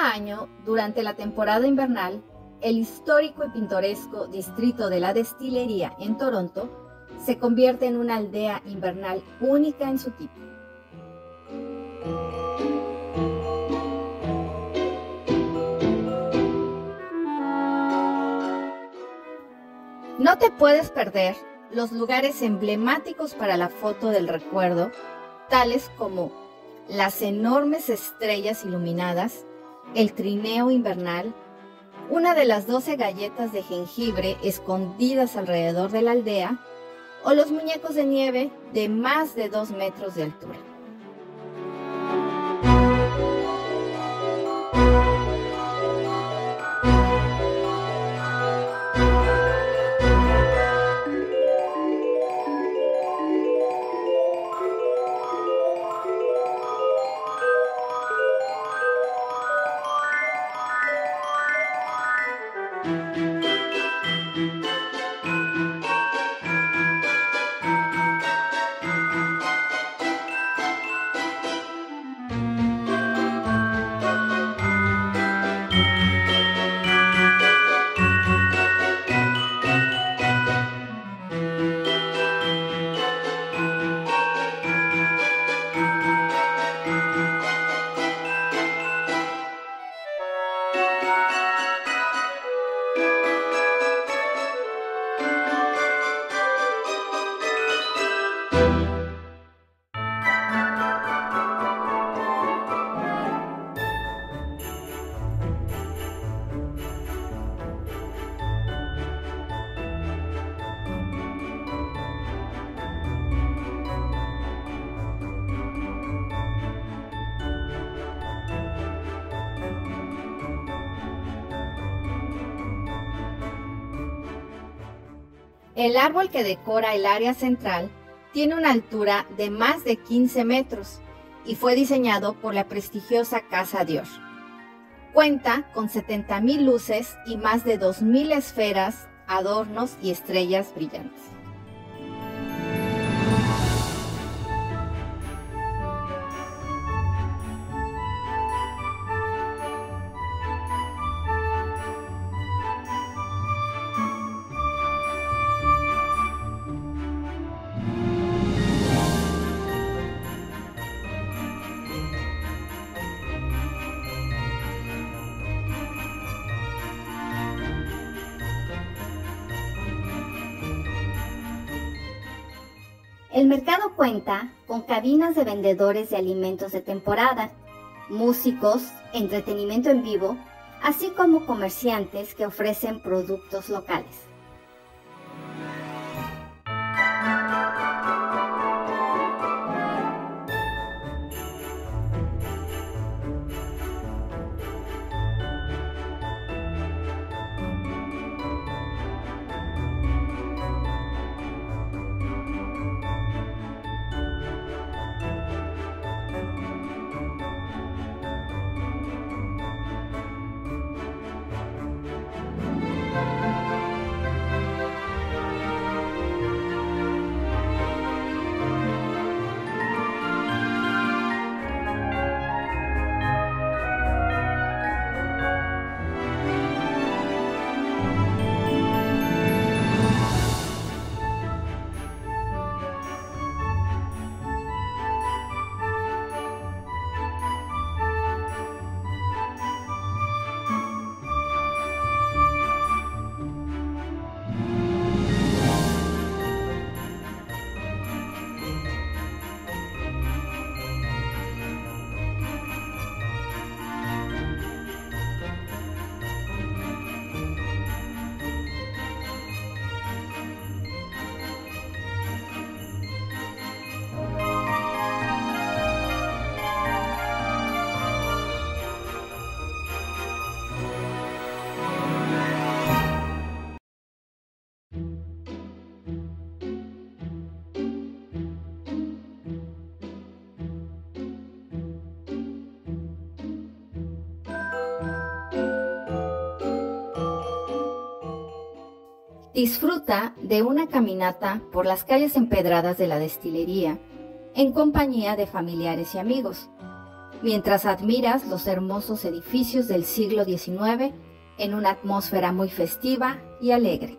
Cada año, durante la temporada invernal, el histórico y pintoresco distrito de la Destilería en Toronto se convierte en una aldea invernal única en su tipo. No te puedes perder los lugares emblemáticos para la foto del recuerdo, tales como las enormes estrellas iluminadas, el trineo invernal, una de las 12 galletas de jengibre escondidas alrededor de la aldea, o los muñecos de nieve de más de 2 metros de altura. El árbol que decora el área central tiene una altura de más de 15 metros y fue diseñado por la prestigiosa Casa Dior. Cuenta con 70,000 luces y más de 2,000 esferas, adornos y estrellas brillantes. El mercado cuenta con cabinas de vendedores de alimentos de temporada, músicos, entretenimiento en vivo, así como comerciantes que ofrecen productos locales. Disfruta de una caminata por las calles empedradas de la destilería en compañía de familiares y amigos. mientras admiras los hermosos edificios del siglo XIX en una atmósfera muy festiva y alegre.